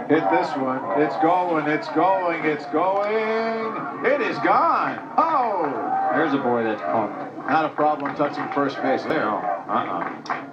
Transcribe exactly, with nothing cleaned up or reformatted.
Hit this one. It's going, it's going, it's going. It is gone. Oh! There's a boy that's pumped. Not a problem touching first base there. No, uh-uh.